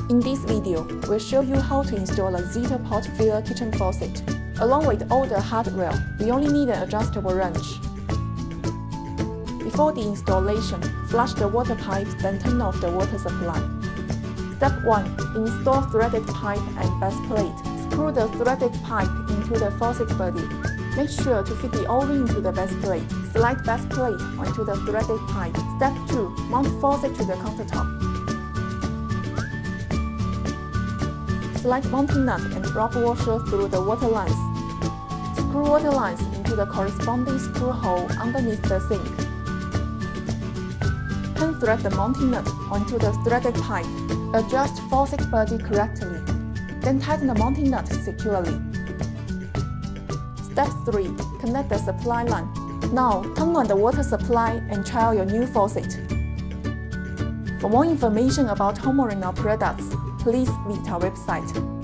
In this video, we'll show you how to install a Zita pot filler kitchen faucet. Along with all the hardware, we only need an adjustable wrench. Before the installation, flush the water pipe, then turn off the water supply. Step 1. Install threaded pipe and base plate. Screw the threaded pipe into the faucet body. Make sure to fit the O-ring into the base plate. Slide base plate onto the threaded pipe. Step 2. Mount faucet to the countertop. Slide mounting nut and rub washer through the water lines. Screw water lines into the corresponding screw hole underneath the sink. Hand thread the mounting nut onto the threaded pipe. Adjust faucet body correctly. Then tighten the mounting nut securely. Step 3. Connect the supply line. Now, turn on the water supply and try out your new faucet. For more information about home or products, please visit our website.